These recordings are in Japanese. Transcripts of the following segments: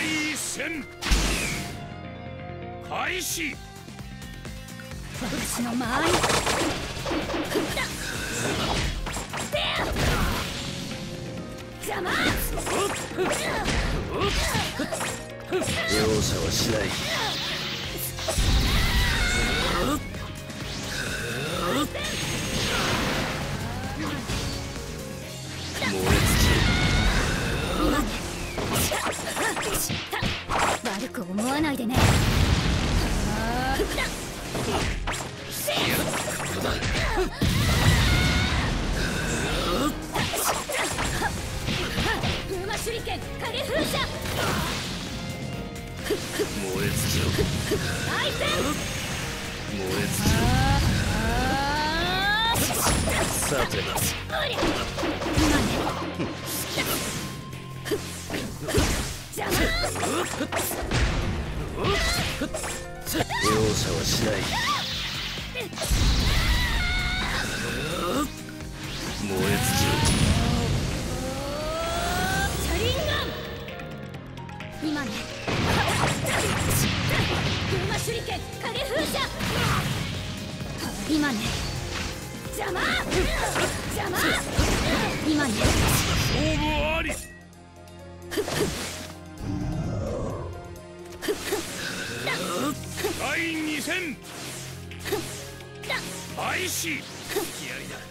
第一戦開始。 私の間合い邪魔。 容赦はしない。燃え尽きる。 悪く思わないでね。風魔手裏剣影風車。 燃え尽きろ。 大戦。 燃え尽きろ。さてな。 邪魔。 容赦はしない。燃え尽きろ。 チャリンガン。今ね。風魔手裏剣影風車。今ね。邪魔。邪魔。今ね。 勝負あり。第二戦開始。気合いだ。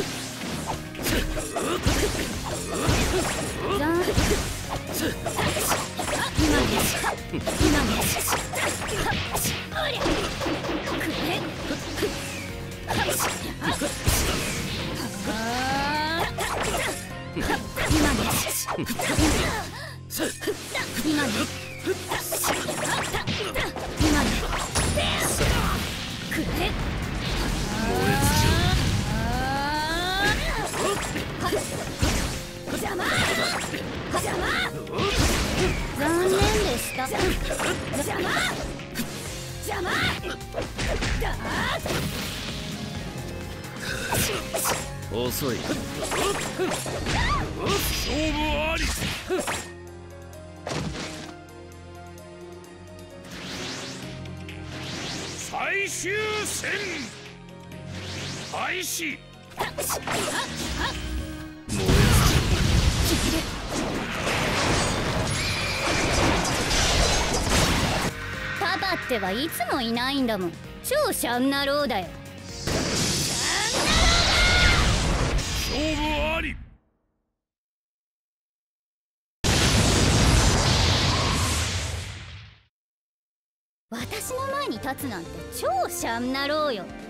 残念でした。邪魔。邪魔。 遅い。 勝負あり。最終戦開始。 燃え尽きる。 パパってはいつもいないんだもん。超シャンナローだよ。 勝負あり。 私の前に立つなんて超シャンナローよ。